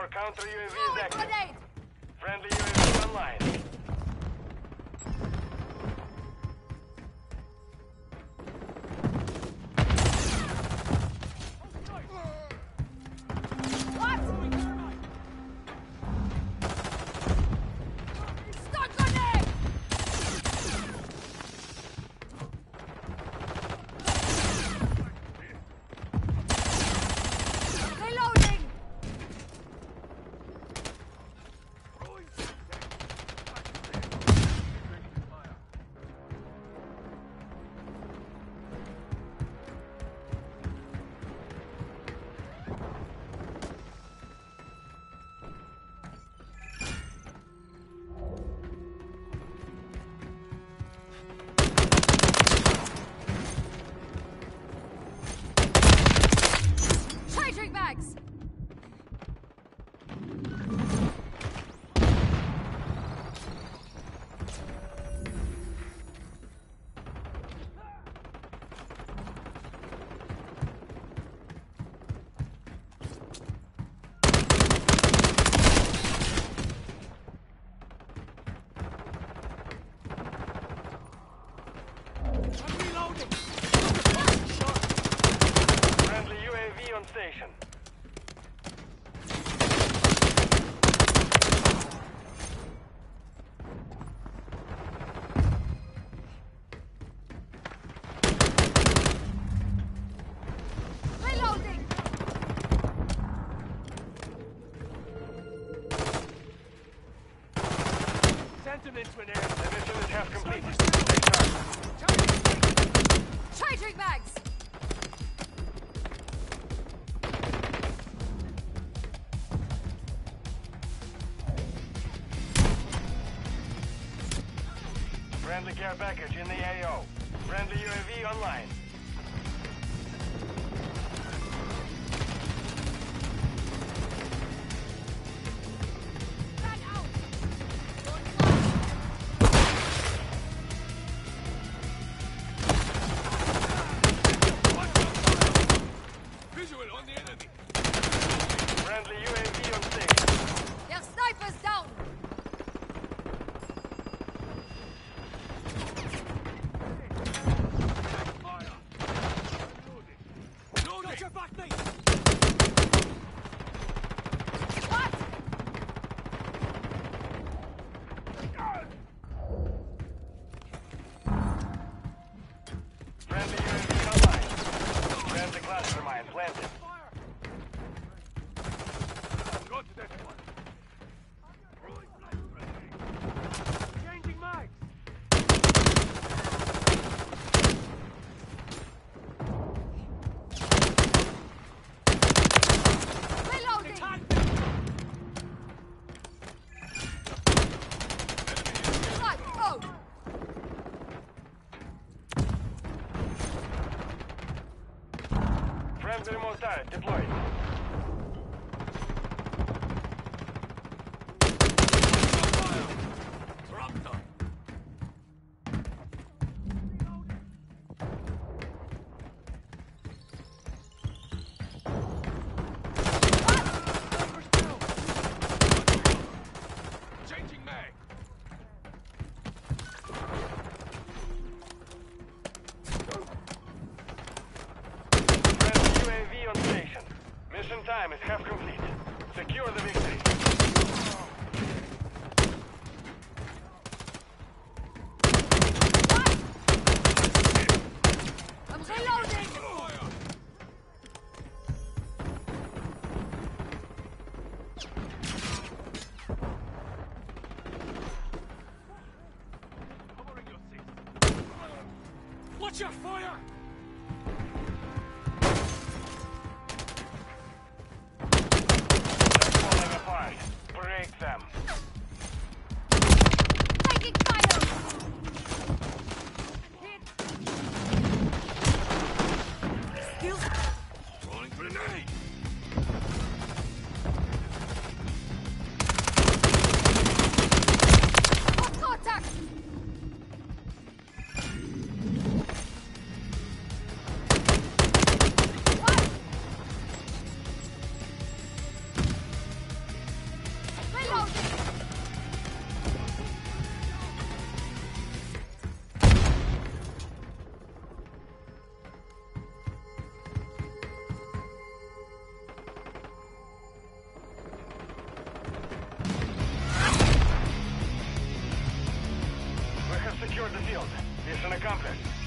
Our counter UAV is active. Grenade! Friendly UAV online. What? Stun grenade! Reloading! Changing bags! Friendly UAV on station. Reloading! Send him into an air. The mission is half completed. Stay sharp. Changing bags! Friendly care package in the AO. Friendly UAV online. Back out! Visual on the enemy. Friendly UAV on station. Their sniper's down! Fire. Loading. Got your back, mate. What? Friendly UAV online. Friendly cluster mine planted. Go to that one. Changing mags. Reloading! Right, go! Friendly mortar deployed. Raptor. Changing mag. Friendly UAV on station. Mission time is half complete. Secure the victory. I'm reloading! Fire. Covering your six. Watch your fire. They're falling apart. Break them. Taking fire! Skills! Rolling grenade. Hot contact! What? secured the field. Mission accomplished.